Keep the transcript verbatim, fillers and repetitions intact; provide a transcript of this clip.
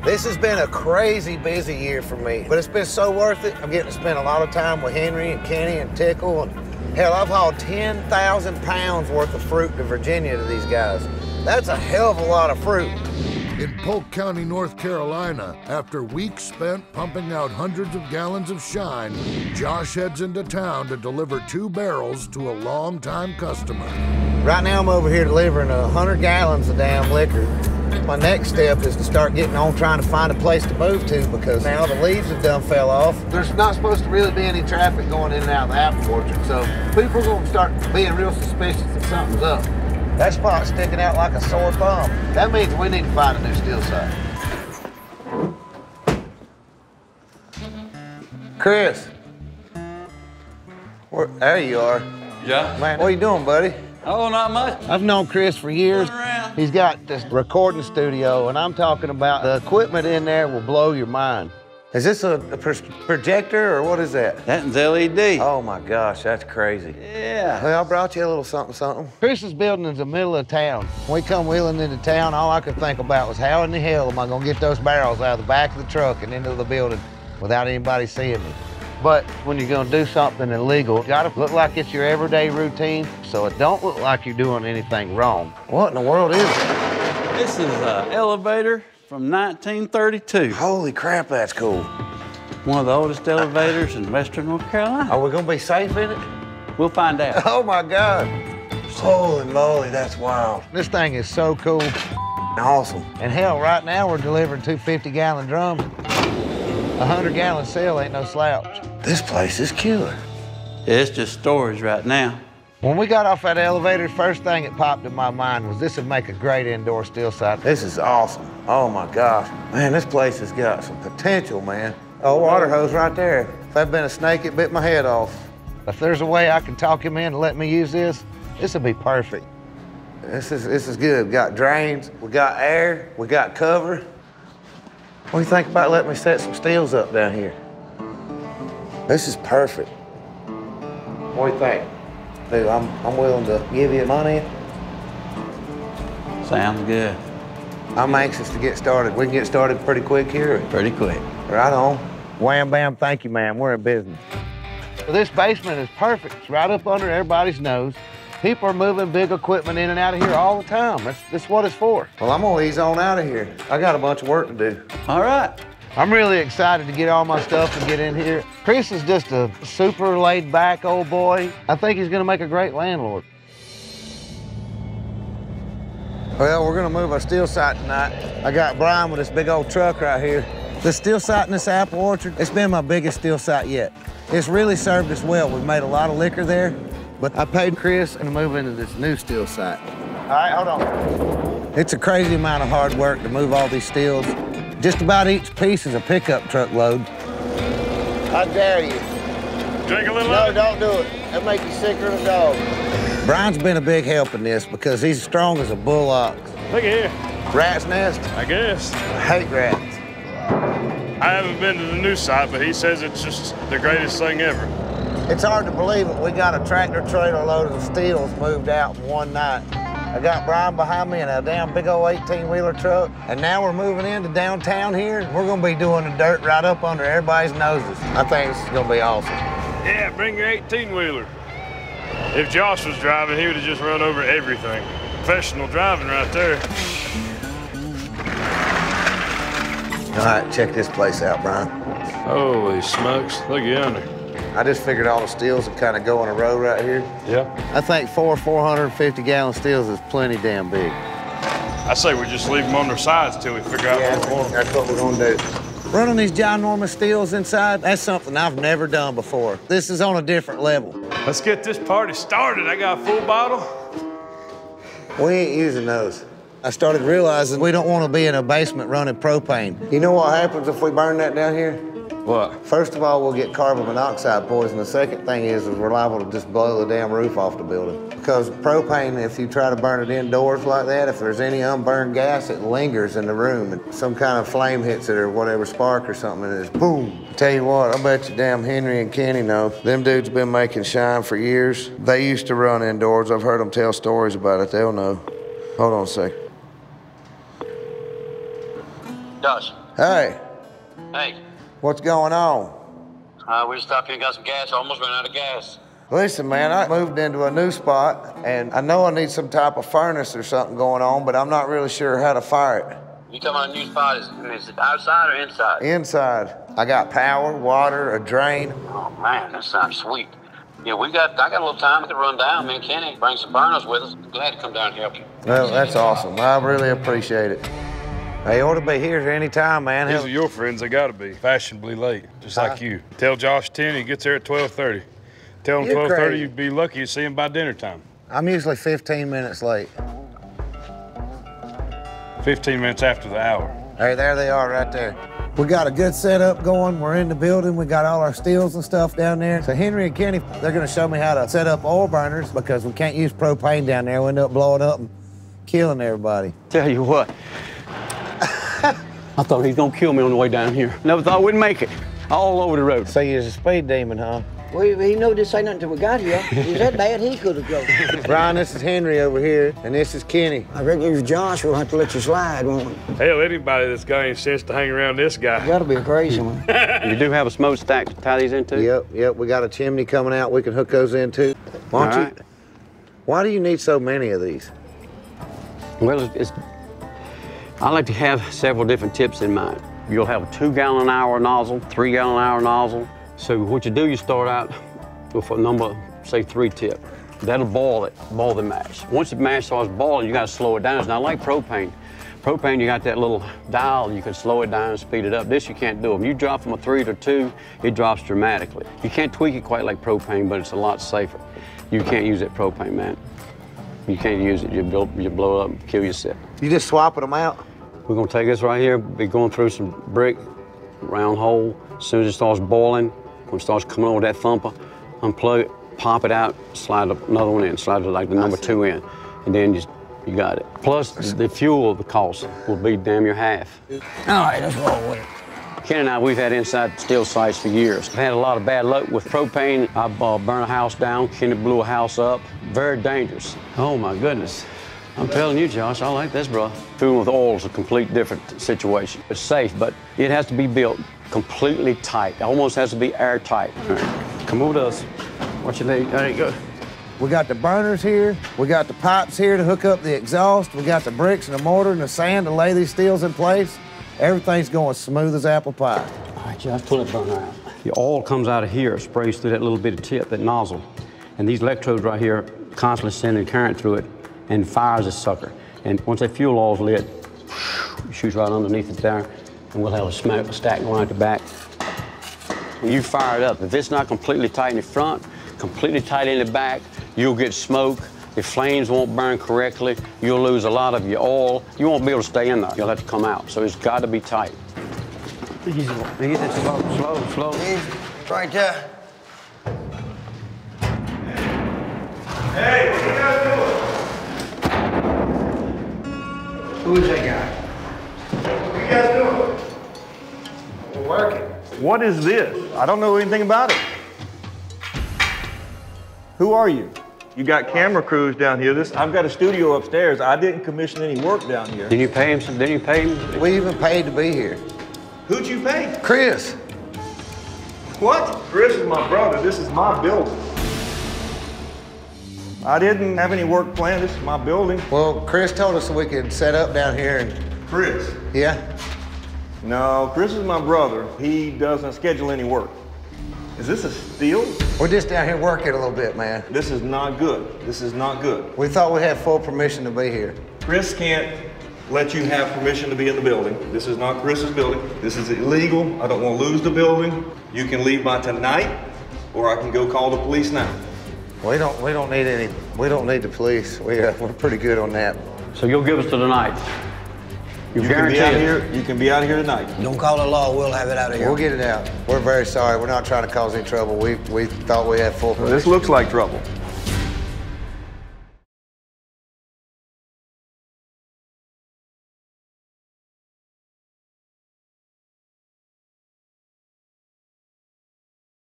This has been a crazy busy year for me, but it's been so worth it. I'm getting to spend a lot of time with Henry and Kenny and Tickle. And hell, I've hauled ten thousand pounds worth of fruit to Virginia to these guys. That's a hell of a lot of fruit. In Polk County, North Carolina, after weeks spent pumping out hundreds of gallons of shine, Josh heads into town to deliver two barrels to a longtime customer. Right now, I'm over here delivering a hundred gallons of damn liquor. My next step is to start getting on trying to find a place to move to, because now the leaves have done fell off. There's not supposed to really be any traffic going in and out of the apple orchard, so people are going to start being real suspicious that something's up. That spot's sticking out like a sore thumb. That means we need to find a new steel site. Chris. Where, there you are. Yeah? Man, what are you doing, buddy? Oh, not much. I've known Chris for years. He's got this recording studio, and I'm talking about the equipment in there will blow your mind. Is this a, a projector, or what is that? That's L E D. Oh my gosh, that's crazy. Yeah. Well, I brought you a little something, something. Chris's building is the middle of town. When we come wheeling into town, all I could think about was how in the hell am I gonna get those barrels out of the back of the truck and into the building without anybody seeing me? But when you're gonna do something illegal, you gotta look like it's your everyday routine, so it don't look like you're doing anything wrong. What in the world is it? This is an elevator from nineteen thirty-two. Holy crap, that's cool. One of the oldest elevators in Western North Carolina. Are we gonna be safe in it? We'll find out. Oh my God. Holy moly, that's wild. This thing is so cool. Awesome. And hell, right now we're delivering two fifty gallon drums. A hundred gallon cell ain't no slouch. This place is killer. It's just storage right now. When we got off that elevator, the first thing that popped in my mind was this would make a great indoor steel site. This is awesome. Oh my gosh. Man, this place has got some potential, man. Oh, water hose right there. If that'd been a snake, it bit my head off. If there's a way I can talk him in to let me use this, this would be perfect. This is, this is good. We got drains, we got air, we got cover. What do you think about letting me set some steels up down here? This is perfect. What do you think? Dude, I'm, I'm willing to give you money. Sounds good. I'm anxious to get started. We can get started pretty quick here. Pretty quick. Right on. Wham, bam, thank you, ma'am. We're in business. Well, this basement is perfect. It's right up under everybody's nose. People are moving big equipment in and out of here all the time. That's, that's what it's for. Well, I'm gonna ease on out of here. I got a bunch of work to do. All right. I'm really excited to get all my stuff and get in here. Chris is just a super laid back old boy. I think he's gonna make a great landlord. Well, we're gonna move our steel site tonight. I got Brian with this big old truck right here. The steel site in this apple orchard, it's been my biggest steel site yet. It's really served us well. We've made a lot of liquor there, but I paid Chris and move into this new steel site. All right, hold on. It's a crazy amount of hard work to move all these steels. Just about each piece is a pickup truck load. I dare you. Drink a little No, of it? don't do it. That'll make you sicker than a dog. Brian's been a big help in this because he's strong as a bull ox. Look at here. Rat's nest? I guess. I hate rats. I haven't been to the new site, but he says it's just the greatest thing ever. It's hard to believe it. We got a tractor trailer load of steels moved out in one night. I got Brian behind me in a damn big old eighteen wheeler truck, and now we're moving into downtown here. We're gonna be doing the dirt right up under everybody's noses. I think this is gonna be awesome. Yeah, bring your eighteen wheeler. If Josh was driving, he would have just run over everything. Professional driving right there. All right, check this place out, Brian. Holy smokes, look yonder. I just figured all the steels would kind of go in a row right here. Yeah. I think four four hundred fifty gallon steels is plenty damn big. I say we just leave them on their sides till we figure out Yeah, what we want. that's what we're gonna do. Running these ginormous steels inside, that's something I've never done before. This is on a different level. Let's get this party started. I got a full bottle. We ain't using those. I started realizing we don't want to be in a basement running propane. You know what happens if we burn that down here? What? First of all, we'll get carbon monoxide poison. The second thing is, is we're liable to just blow the damn roof off the building. Because propane, if you try to burn it indoors like that, if there's any unburned gas, it lingers in the room. And some kind of flame hits it or whatever, spark or something, and it's boom. Tell you what, I bet you damn Henry and Kenny know. Them dudes been making shine for years. They used to run indoors. I've heard them tell stories about it. They'll know. Hold on a second. Josh. Hey. Hey. What's going on? Uh, we just stopped here and got some gas. Almost ran out of gas. Listen, man, I moved into a new spot, and I know I need some type of furnace or something going on, but I'm not really sure how to fire it. You talking about a new spot? Is, is it outside or inside? Inside. I got power, water, a drain. Oh, man, that sounds sweet. Yeah, we got, I got a little time. We could run down. Me and Kenny bring some burners with us. Glad to come down and help you. Well, that's awesome. I really appreciate it. They ought to be here at any time, man. These are your friends. They gotta be fashionably late, just Huh? like you. Tell Josh ten he gets there at twelve thirty. Tell him You're twelve thirty crazy. you'd be lucky to see him by dinner time. I'm usually fifteen minutes late. fifteen minutes after the hour. Hey, there they are right there. We got a good setup going. We're in the building. We got all our steels and stuff down there. So Henry and Kenny, they're gonna show me how to set up oil burners because we can't use propane down there. We end up blowing up and killing everybody. Tell you what, I thought he was gonna kill me on the way down here. Never thought we'd make it. All over the road. So you're a speed demon, huh? Well, he knew this ain't nothing until we got here. If he was that bad, he could have drove. Brian, this is Henry over here, and this is Kenny. I reckon if Josh, we'll have to let you slide, won't we? Hell, anybody that's got any sense to hang around this guy. You gotta be a crazy one. You do have a smokestack to tie these into? Yep, yep, we got a chimney coming out. We can hook those in too. Why don't All you? right. Why do you need so many of these? Well, it's, it's, I like to have several different tips in mind. You'll have a two gallon an hour nozzle, three gallon an hour nozzle. So what you do, you start out with a number, say three tip. That'll boil it, boil the mash. Once the mash starts boiling, you gotta slow it down. It's not like propane. Propane, you got that little dial, you can slow it down and speed it up. This, you can't do. If you drop from a three to two, it drops dramatically. You can't tweak it quite like propane, but it's a lot safer. You can't use that propane, man. You can't use it, you blow, you blow it up and kill yourself. You just swapping them out? We're gonna take this right here, be going through some brick, round hole. As soon as it starts boiling, when it starts coming over that thumper, unplug it, pop it out, slide another one in, slide it like the number two in, and then you, you got it. Plus, the fuel, the cost will be damn near half. All right, let's roll with it. Ken and I, we've had inside steel sites for years. I've had a lot of bad luck with propane. I've uh, burned a house down, Kenny blew a house up. Very dangerous. Oh my goodness. I'm telling you, Josh, I like this, bro. Fooling with oil is a complete different situation. It's safe, but it has to be built completely tight. It almost has to be airtight. All right, come over to us. What you need? There you go. We got the burners here. We got the pipes here to hook up the exhaust. We got the bricks and the mortar and the sand to lay these steels in place. Everything's going smooth as apple pie. All right, Josh, pull that burner out. The oil comes out of here, sprays through that little bit of tip, that nozzle. And these electrodes right here constantly sending current through it and fires this sucker. And once that fuel oil's lit, it shoots right underneath it there, and we'll have a smack, stack going out the back. When you fire it up, if it's not completely tight in the front, completely tight in the back, you'll get smoke. The flames won't burn correctly. You'll lose a lot of your oil. You won't be able to stay in there. You'll have to come out. So it's got to be tight. Easy, easy, slow, slow, slow. Easy. Right there. Hey, what you guys doing? Who is that guy? What you guys doing? We're working. What is this? I don't know anything about it. Who are you? You got camera crews down here. This, I've got a studio upstairs. I didn't commission any work down here. Didn't you pay him? Didn't you pay him? We even paid to be here. Who'd you pay? Chris. What? Chris is my brother. This is my building. I didn't have any work planned. This is my building. Well, Chris told us we could set up down here and, Chris? yeah? No, Chris is my brother. He doesn't schedule any work. Is this a steal? We're just down here working a little bit, man. This is not good. This is not good. We thought we had full permission to be here. Chris can't let you have permission to be in the building. This is not Chris's building. This is illegal. I don't want to lose the building. You can leave by tonight, or I can go call the police now. We don't. We don't need any. We don't need the police. We uh, we're pretty good on that. So you'll give us to tonight. You, You can guarantee be out it. here. You can be out here tonight. Don't call the law. We'll have it out of here. We'll get it out. We're very sorry. We're not trying to cause any trouble. We we thought we had full permission. This looks like trouble.